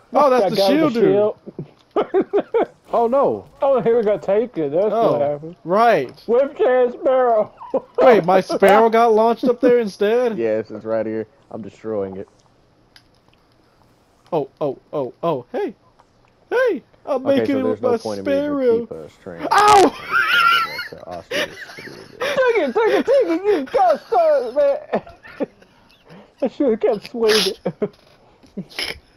Oh, that's That the guy with shield the dude. shield. Oh no. Oh, here we got taken. That's what Oh, happened. right. Whip Chad Sparrow. Wait, my sparrow got launched up there instead? Yes, it's right here. I'm destroying it. Oh, oh, oh, oh, hey. Hey! I'm Okay, making so it with there's no my point in me to sparrow. keep us training. Ow! I'm just gonna go back to Osseous to do this. Take it! You got started, man. I should have kept swinging.